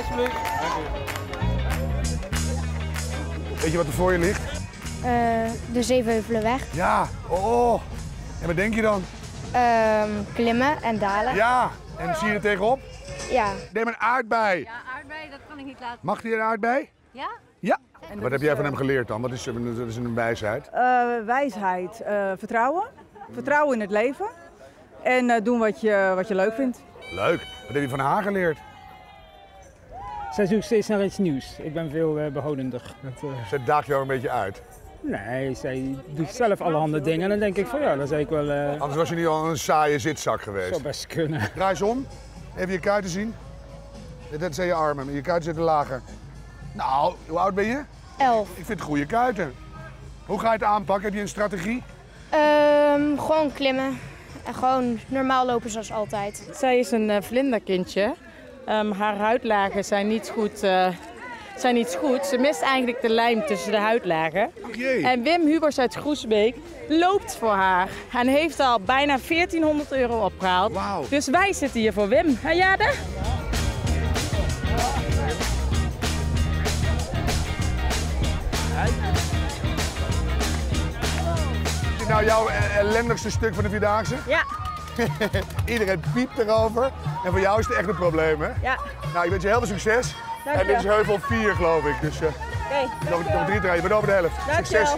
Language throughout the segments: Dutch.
Alsjeblieft. Weet je wat er voor je ligt? De Zevenheuvelenweg. Ja, oh. En wat denk je dan? Klimmen en dalen. Ja, en zie je er tegenop? Ja. Neem een aardbei. Ja, aardbei, dat kan ik niet laten. Mag die een aardbei? Ja? Ja. Wat heb jij van hem geleerd dan? Wat is een wijsheid? Wijsheid, vertrouwen. Vertrouwen in het leven. En doen wat je leuk vindt. Leuk. Wat heb je van haar geleerd? Zij zoekt steeds naar iets nieuws. Ik ben veel behoudender. Ze daagt jou een beetje uit. Nee, zij doet zelf allerhande dingen en dan denk ik van ja, dat is eigenlijk wel... Anders was je niet al een saaie zitzak geweest. zou best kunnen. Draai eens om. Even je kuiten zien. Dat zijn je armen. Je kuiten zitten lager. Nou, hoe oud ben je? 11. Ik vind het goede kuiten. Hoe ga je het aanpakken? Heb je een strategie? Gewoon klimmen. En gewoon normaal lopen zoals altijd. Zij is een vlinderkindje. Haar huidlagen zijn niet goed. Ze mist eigenlijk de lijm tussen de huidlagen. Ach jee. En Wim Hubers uit Groesbeek loopt voor haar. En heeft al bijna 1400 euro opgehaald. Wauw. Dus wij zitten hier voor Wim. Hè Jade? Is dit nou jouw ellendigste stuk van de Vierdaagse? Ja. Iedereen piept erover. En voor jou is het echt een probleem, hè? Ja. Nou, ik wens je heel veel succes. Dank En dit is je. heuvel 4, geloof ik. Dus nog 3 draaien. Je bent over de helft. Succes.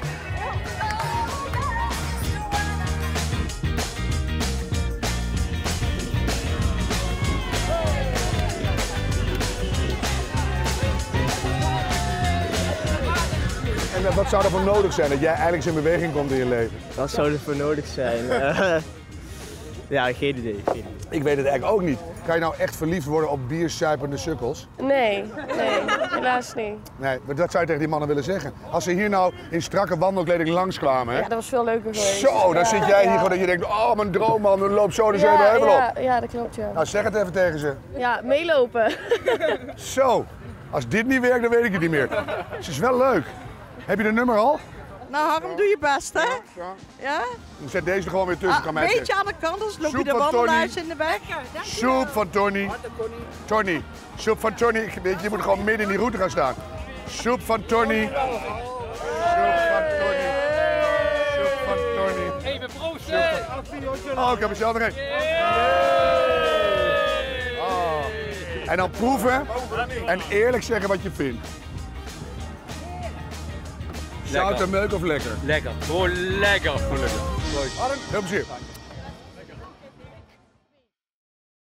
En wat zou er voor nodig zijn dat jij eigenlijk eens in beweging komt in je leven? Wat zou er voor nodig zijn? Ja, geen idee. Ik weet het eigenlijk ook niet. Kan je nou echt verliefd worden op biersuipende sukkels? Nee, helaas niet. Nee, maar dat zou je tegen die mannen willen zeggen. Als ze hier nou in strakke wandelkleding langskwamen, hè? Ja, dat was veel leuker geweest. Zo, dan zit jij hier gewoon dat je denkt, oh mijn droomman, dan loopt zo de Zevenheuvel op. Ja, dat klopt, ja. Nou, zeg het even tegen ze. Ja, meelopen. Zo, als dit niet werkt, dan weet ik het niet meer. Het is wel leuk. Heb je de nummer al? Nou, Harm, doe je best, hè? Ja? Dan zet deze er gewoon weer tussen. Kan mij Een beetje zeggen. aan de kant, anders loop je Soep de van wandelaars Tony. in de weg. Soep van Tony. Tony. Soep van Tony. Weet je, je moet gewoon midden in die route gaan staan. Soep van Tony. Soep van Tony. Soep van Tony. Even proosten! Oh, ik heb er zelf nog een. Oh. En dan proeven en eerlijk zeggen wat je vindt. Zout en meuk of lekker? Lekker. Gewoon lekker. Heel plezier.